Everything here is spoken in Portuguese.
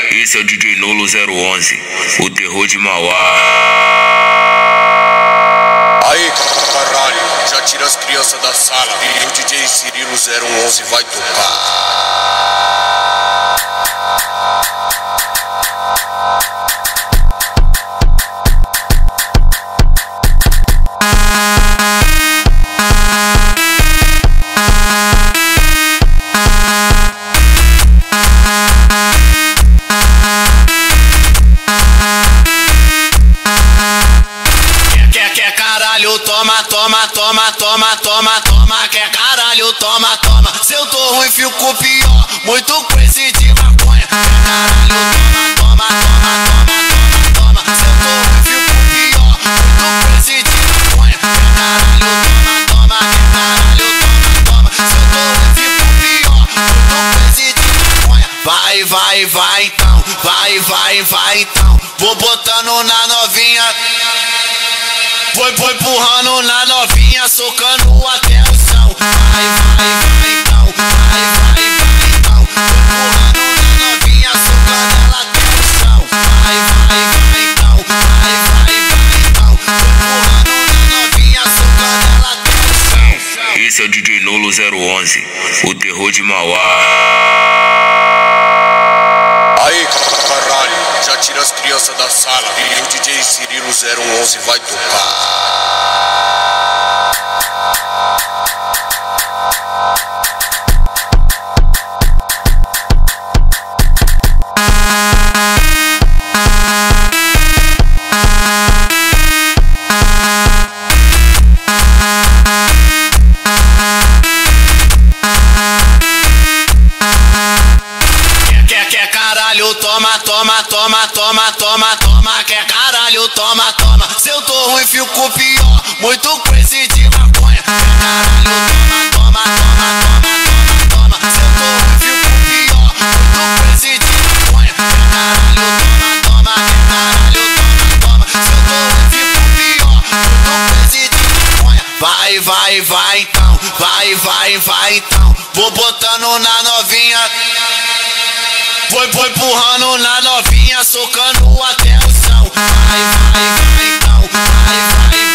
Esse é o DJ Nolo 011, o terror de Mauá. Aí, caralho, já tira as crianças da sala e o DJ Cirilo 011 vai tocar. Toma, quer caralho, toma. Se eu tô ruim, fico pior, muito crazy de maconha. Quer caralho, toma. Se eu tô ruim, fico pior, muito crazy de maconha. Quer caralho, toma. Se eu tô ruim, fico pior, muito crazy de maconha. Vai então, vai então. Vou botando na novinha. Foi empurrando na novinha, socando até o chão. Vai então. Foi empurrando na novinha, socando ela até o chão. Vai então. Foi empurrando na novinha, socando ela até o chão. Esse é o DJ Nolo 011, o terror de Mauá. Aí, caralho, já tira as crianças da sala e o DJ Cirilo 011 vai tocar. Toma, quer caralho, toma. Se eu tô ruim, fico pior, muito crazy de maconha. Quer caralho, toma. Se eu tô ruim, fico pior, muito crazy de maconha. Quer caralho, toma. Se eu tô ruim, fico pior, muito crazy de maconha. Vai então, vai então. Vou botando na novinha. Foi empurrando na novinha, socando até o chão. Vai então.